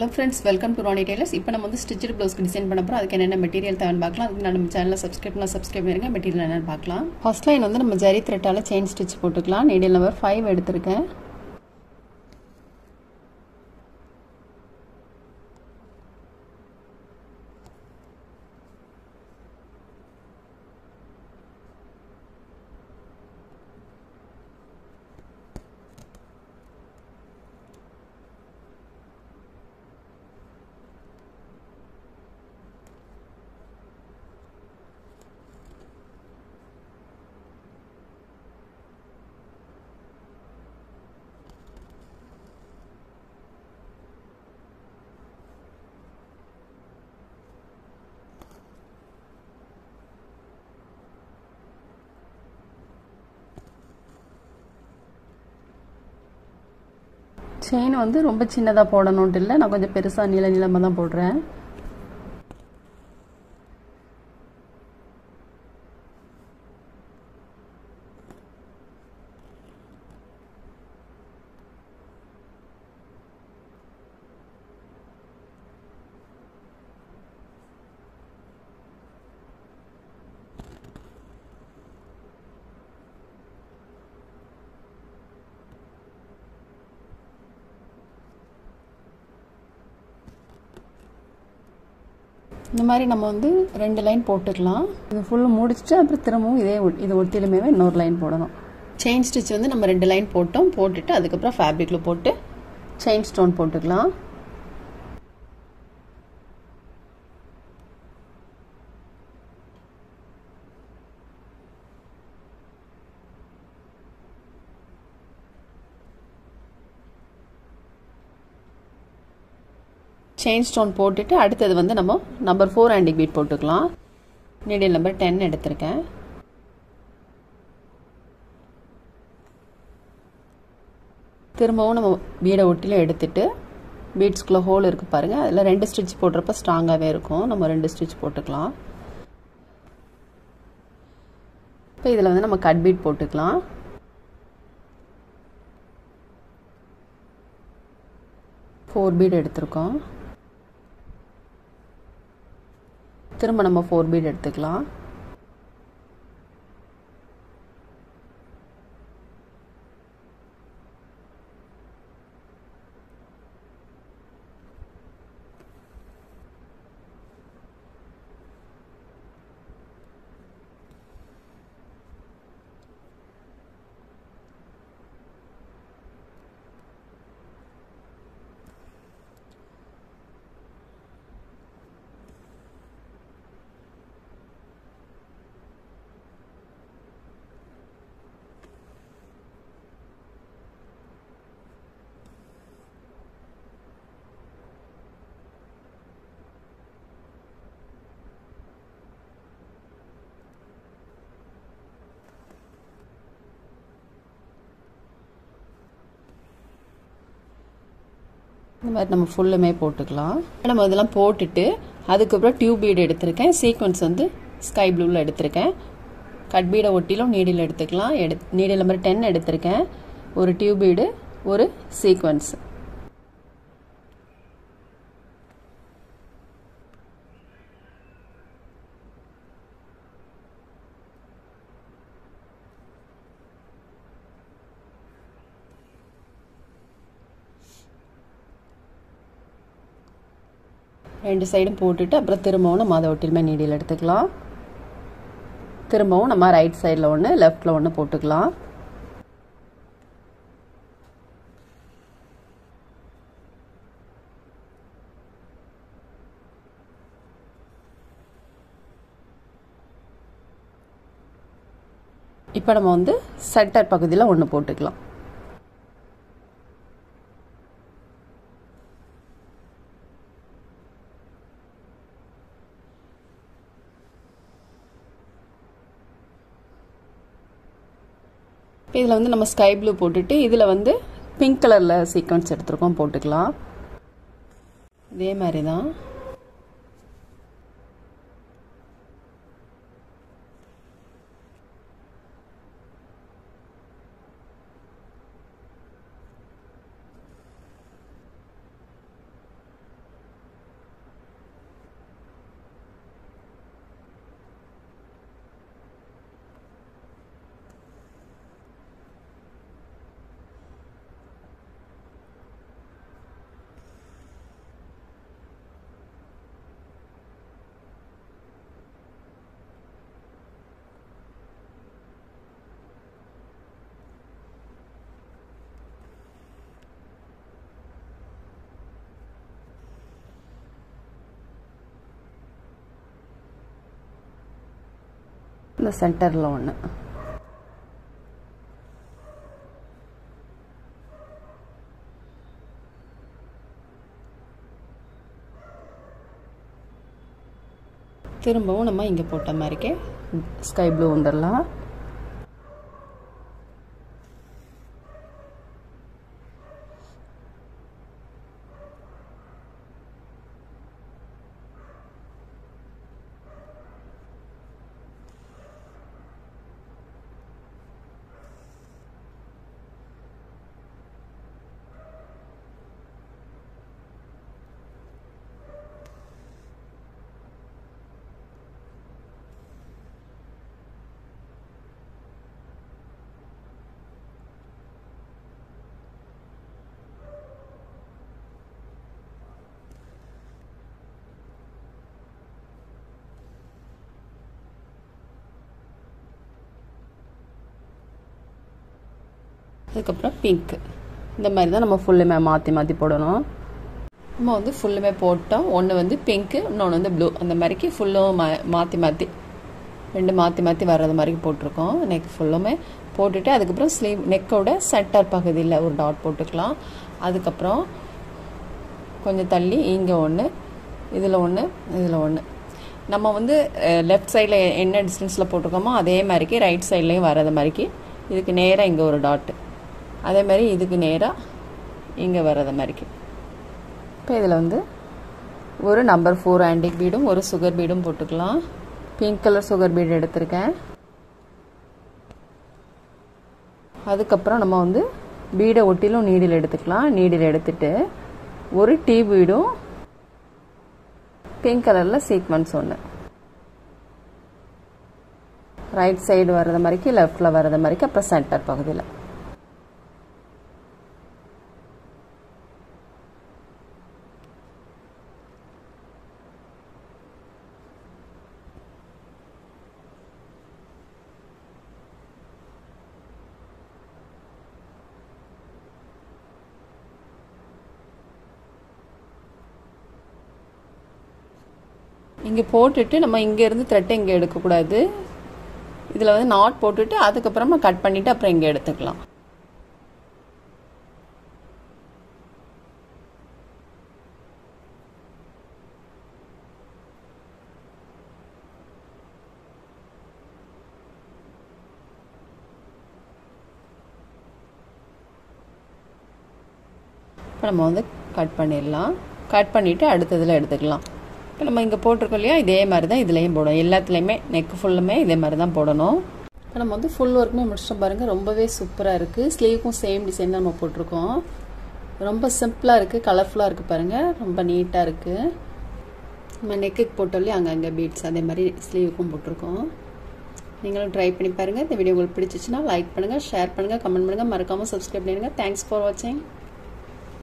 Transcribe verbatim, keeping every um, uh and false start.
Hello friends, welcome to Ronnie Tailors. இப்போ நம்ம வந்து stitched blouse design பண்ண போறோம். அதுக்கு என்னென்ன மெட்டீரியல் தேவைன்னு பார்க்கலாம். அதுக்கு நம்ம சேனலை சப்ஸ்கிரைப் பண்ணா சப்ஸ்கிரைப் பண்ணுங்க. மெட்டீரியல் என்னன்னு பார்க்கலாம். ஃபர்ஸ்ட் லைன் வந்து நம்ம ஜரி த்ரெட்டால செயின் ஸ்டிட்ச் போட்டுக்கலாம். நீடில் நம்பர் five எடுத்துர்க்கேன். செயின் வந்து ரொம்ப சின்னதா போடணும்னு இல்ல, நான் கொஞ்சம் பெருசா நீள நீளமா தான் போடுறேன். இந்த மாதிரி நம்ம வந்து ரெண்டு லைன் போட்டுக்கலாம். இது ஃபுல்லா முடிச்சிட்டு அப்புறம் திரும்பவும் இதே இது ஒட்டிலுமே இன்னொரு லைன் போடணும். செயின் ஸ்டிட்ச் வந்து நம்ம ரெண்டு லைன் போட்டோம். போட்டுட்டு அதுக்கு அப்புறம் ஃபேப்ரிக்ல போட்டு செயின் ஸ்டோன் போட்டுக்கலாம். செயின் ஸ்டோன் போட்டுட்டு அடுத்தது வந்து நம்ம நம்பர் ஃபோர் ஆன்டிக் பீட் போட்டுக்கலாம். நீடில் நம்பர் ten எடுத்திருக்கேன். திரும்பவும் நம்ம பீடை ஒட்டிலும் எடுத்துட்டு பீட்ஸ்குள்ள ஹோல் இருக்கு பாருங்க, அதில் ரெண்டு ஸ்டிச் போடுறப்ப ஸ்ட்ராங்காகவே இருக்கும். நம்ம ரெண்டு ஸ்டிச் போட்டுக்கலாம். இப்போ இதில் வந்து நம்ம கட் பீட் போட்டுக்கலாம். ஃபோர் பீட் எடுத்திருக்கோம். திரும்ப நம்ம ஃபோர் பீட் எடுத்துக்கலாம். இந்த மாதிரி நம்ம ஃபுல்லுமே போட்டுக்கலாம். நம்ம இதெல்லாம் போட்டுட்டு அதுக்கப்புறம் டியூப் பீடு எடுத்திருக்கேன். சீக்வன்ஸ் வந்து ஸ்கை ப்ளூவில் எடுத்திருக்கேன். கட் பீடை ஒட்டிலும் நீடில் எடுத்துக்கலாம். எடு நீடில் நம்பர் டென் எடுத்திருக்கேன். ஒரு டியூப் பீடு, ஒரு சீக்வன்ஸ். ரெண்டு சைடும் போட்டுட்டு அப்புறம் திரும்பவும் நம்ம அதை ஒட்டிலுமே நீடில் எடுத்துக்கலாம். திரும்பவும் நம்ம ரைட் சைடில் ஒன்று லெஃப்டில் ஒன்று போட்டுக்கலாம். இப்போ நம்ம வந்து சென்டர் பகுதியில் ஒன்று போட்டுக்கலாம். இதில் வந்து நம்ம ஸ்கை ப்ளூ போட்டுட்டு இதில் வந்து பிங்க் கலரில் சீக்வன்ஸ் எடுத்துருக்கோம், போட்டுக்கலாம். இதே மாதிரி தான் இந்த சென்டரில் ஒன்று. திரும்பவும் நம்ம இங்கே போட்ட மாதிரிக்கே ஸ்கை ப்ளூ வந்துடலாம். அதுக்கப்புறம் பிங்க். இந்த மாதிரி தான் நம்ம ஃபுல்லுமே மாற்றி மாற்றி போடணும். நம்ம வந்து ஃபுல்லுமே போட்டோம். ஒன்று வந்து பிங்க்கு, இன்னொன்று வந்து ப்ளூ. அந்த மாதிரிக்கு ஃபுல்லும் மா மாற்றி மாற்றி ரெண்டு மாற்றி மாற்றி வர்றது மாதிரி போட்டிருக்கோம். நெக் ஃபுல்லுமே போட்டுட்டு அதுக்கப்புறம் ஸ்லீவ் நெக்கோட சென்டர் பகுதியில் ஒரு டாட் போட்டுக்கலாம். அதுக்கப்புறம் கொஞ்சம் தள்ளி இங்கே ஒன்று, இதில் ஒன்று, இதில் ஒன்று. நம்ம வந்து லெஃப்ட் சைடில் என்ன டிஸ்டன்ஸில் போட்டிருக்கோமோ அதே மாதிரிக்கு ரைட் சைட்லேயும் வர்றது மாதிரிக்கு இதுக்கு நேராக இங்கே ஒரு டாட்டு, அதே மாதிரி இதுக்கு நேராக இங்கே வர்றது மாதிரிக்கு. இப்போ இதில் வந்து ஒரு நம்பர் ஃபோர் ஆன்டிக் பீடும் ஒரு சுகர் பீடும் போட்டுக்கலாம். பிங்க் கலர் சுகர் பீடு எடுத்திருக்கேன். அதுக்கப்புறம் நம்ம வந்து பீடை ஒட்டிலும் நீடில் எடுத்துக்கலாம். நீடில் எடுத்துட்டு ஒரு டீ பீடும் பிங்க் கலரில் சீக்வன்ஸ் ஒன்று ரைட் சைடு வர்றது மாதிரிக்கு லெஃப்டில் வர்றது மாதிரிக்கு அப்புறம் சென்டர் பகுதியில். இங்கே போட்டுட்டு நம்ம இங்கேருந்து த்ரெட்டை இங்கே எடுக்கக்கூடாது. இதில் வந்து நாட் போட்டுட்டு அதுக்கப்புறமா கட் பண்ணிவிட்டு அப்புறம் இங்கே எடுத்துக்கலாம். இப்போ நம்ம வந்து கட் பண்ணிடலாம். கட் பண்ணிவிட்டு அடுத்ததில் எடுத்துக்கலாம். இப்போ நம்ம இங்கே போட்டிருக்கோம் இல்லையா, இதே மாதிரி தான் இதுலேயும் போடணும். எல்லாத்துலேயுமே நெக் ஃபுல்லுமே இதே மாதிரி தான் போடணும். இப்போ நம்ம வந்து ஃபுல் ஒர்க்குமே முடிச்சிட்டோம் பாருங்கள். ரொம்பவே சூப்பராக இருக்குது. ஸ்லீவுக்கும் சேம் டிசைன் தான் நம்ம போட்டிருக்கோம். ரொம்ப சிம்பிளாக இருக்குது, கலர்ஃபுல்லாக இருக்குது பாருங்கள். ரொம்ப நீட்டாக இருக்குது. நம்ம நெக்குக்கு போட்டோம் இல்லையா, அங்கே அங்கே பீட்ஸ் அதே மாதிரி ஸ்லீவுக்கும் போட்டிருக்கோம். நீங்களும் ட்ரை பண்ணி பாருங்கள். இந்த வீடியோ உங்களுக்கு பிடிச்சிச்சுன்னா லைக் பண்ணுங்கள், ஷேர் பண்ணுங்கள், கமெண்ட் பண்ணுங்கள், மறக்காமல் சப்ஸ்கிரைப் பண்ணிடுங்க. தேங்க்ஸ் ஃபார் வாட்சிங்.